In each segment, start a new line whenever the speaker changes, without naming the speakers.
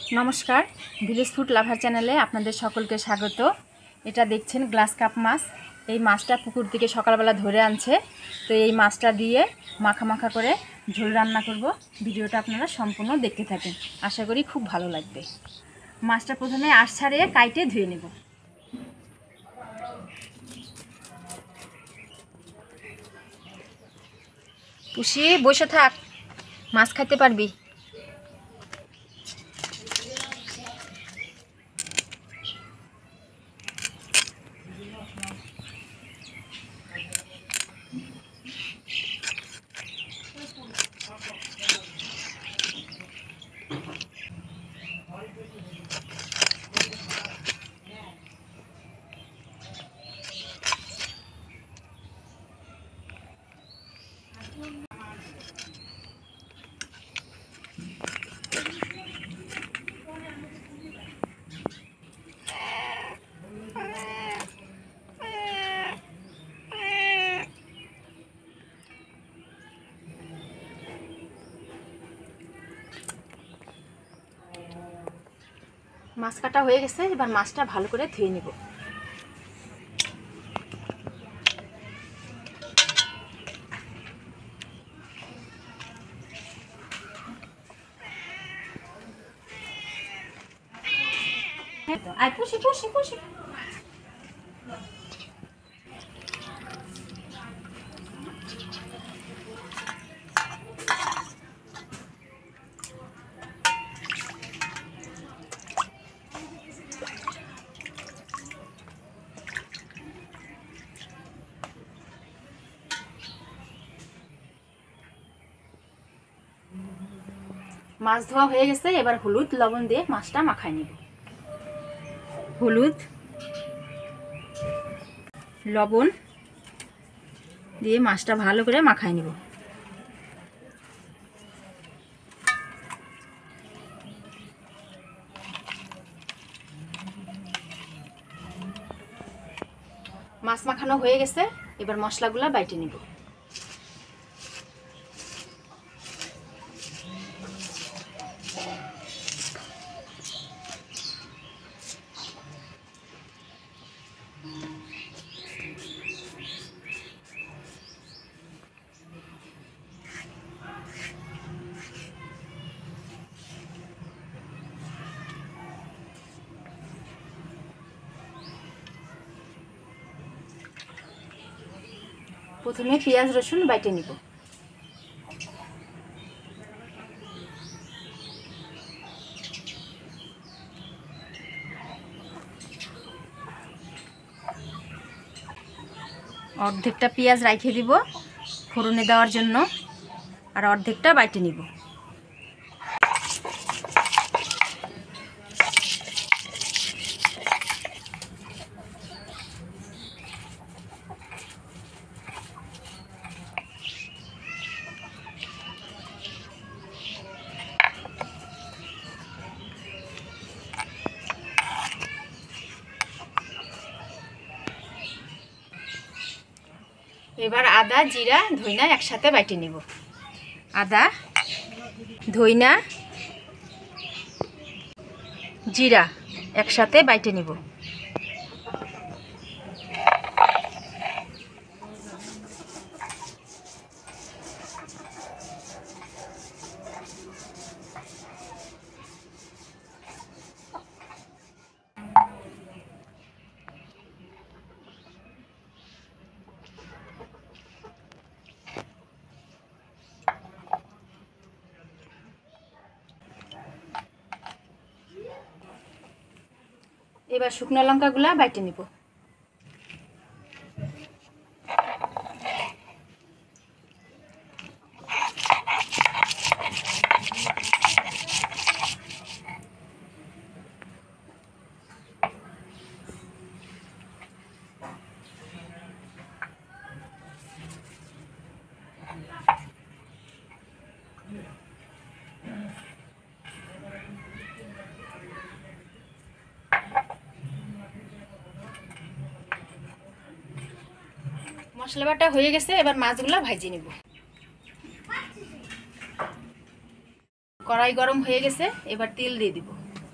नमस्कार village food lover চ্যানেলে আপনাদের সকলকে স্বাগত। এটা দেখছেন গ্লাস কাপ মাছ। এই মাছটা পুকুর থেকে সকালবেলা ধরে আনছে, তো এই মাছটা দিয়ে মাখা মাখা করে ঝোল রান্না করব। ভিডিওটা আপনারা সম্পূর্ণ দেখতে থাকেন, আশা করি খুব ভালো লাগবে। মাছটা প্রথমে আঁশ ছাড়িয়ে কাইটে ধুয়ে নেব। পুষি বসে থাক, মাছ খাইতে পারবি। মাছ কাটা হয়ে গেছে, এবার মাছটা ভালো করে ধুয়ে নেব। আয় পুষি পুষি পুষি। মাছ ধোয়া হয়ে গেছে, এবার হলুদ লবণ দিয়ে মাছটা মাখাই নেব। হলুদ লবণ দিয়ে মাছটা ভালো করে মাখাই নেব। মাছ মাখানো হয়ে গেছে, এবার মশলাগুলো বাইটে নেব। প্রথমে পেঁয়াজ রসুন বাইটে নিব। অর্ধেকটা পেঁয়াজ রাইখে দিব ফোড়নে দেওয়ার জন্য, আর অর্ধেকটা বাইটে নিব। এবার আদা জিরা ধইনা একসাথে বাইটে নিব। আদা ধইনা জিরা একসাথে বাইটে নিব। এবার শুকনো লঙ্কাগুলা বাইটে নিব। মশলা বাটা হয়ে গেছে, এবার মাছগুলো ভাজি নিব। কড়াই গরম হয়ে গেছে, এবার তেল দিয়ে দিব।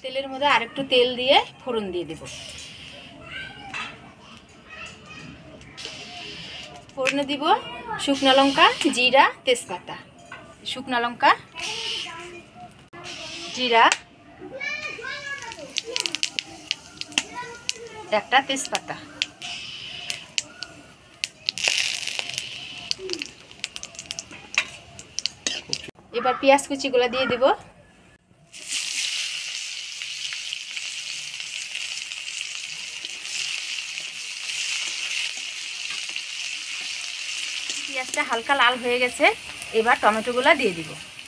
তেলের মধ্যে আরেকটু তেল দিয়ে ফোড়ন দিয়ে দেব। ফোড়নে দিব শুকনো লঙ্কা, জিরা, তেজপাতা। শুকনো লঙ্কা, জিরা, একটা তেজপাতা। এবার পেঁয়াজ কুচিগুলো দিয়ে দেব। পেঁয়াজটা হালকা লাল হয়ে গেছে, এবার টমেটোগুলো দিয়ে দিব।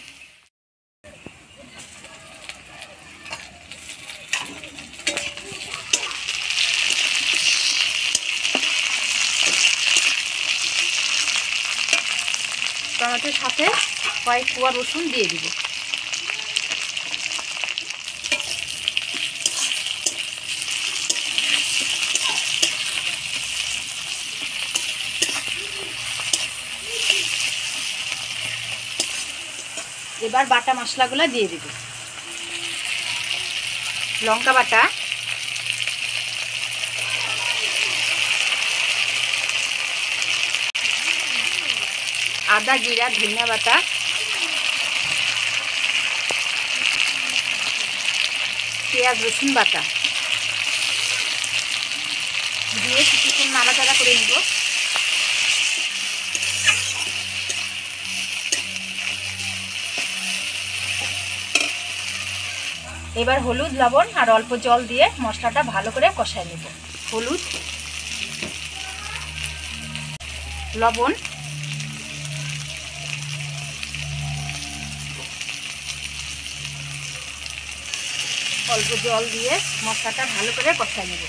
টমেটোর সাথে কয়েক কোয়া রসুন দিয়ে দিব। এবার বাটা মশলাগুলো দিয়ে দিব। লঙ্কা বাটা, আদা, জিরা, ধনিয়া বাটা, পেঁয়াজ, রসুন বাটা দিয়ে কিছুক্ষণ নাড়াচাড়া করে নিব। এবার হলুদ, লবণ আর অল্প জল দিয়ে মশলাটা ভালো করে কষায় নেব। হলুদ, লবণ, অল্প জল দিয়ে মশলাটা ভালো করে কষায় নেব।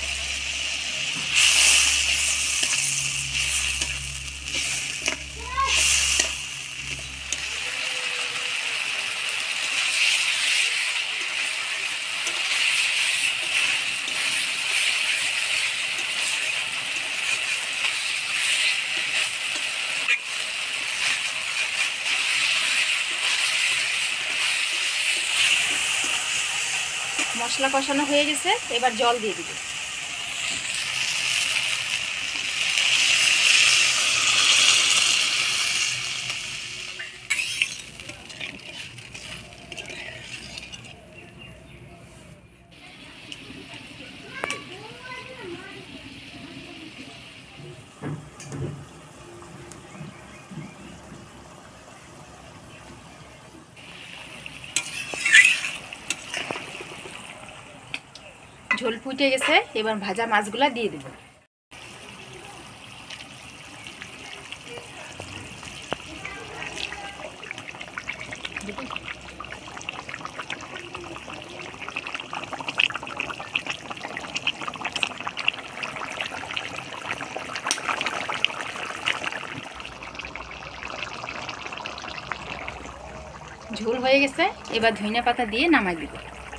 মশলা কষানো হয়ে গেছে, এবার জল দিয়ে দিব। ঝোল ফুটে গেছে, এবার ভাজা মাছগুলা দিয়ে দেব। ঝোল হয়ে গেছে, এবার ধনিয়া পাতা দিয়ে নামাই দিব।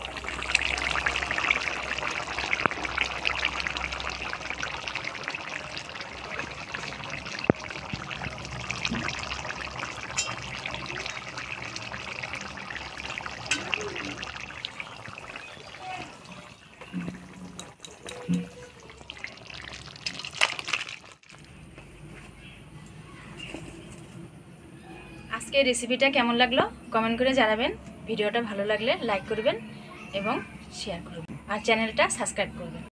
আজকের রেসিপিটা কেমন লাগলো কমেন্ট করে জানাবেন। ভিডিওটা ভালো লাগলে লাইক করবেন এবং শেয়ার করবেন আর চ্যানেলটা সাবস্ক্রাইব করবেন।